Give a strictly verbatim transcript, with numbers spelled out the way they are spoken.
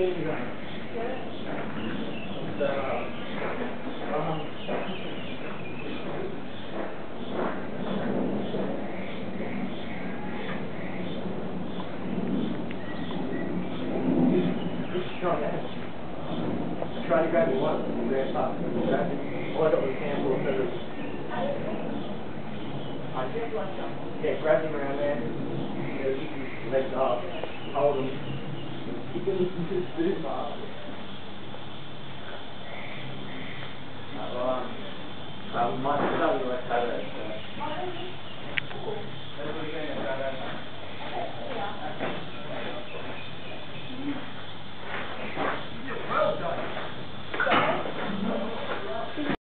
easy going. So, um, just try that. Try to grab your one from the very top. Grab it. All I got was a handful of feathers. Yeah, grab them around there. You know, keep your legs up. Hold them. You can listen to the spoon mark. Well, um, I might tell you what I had it.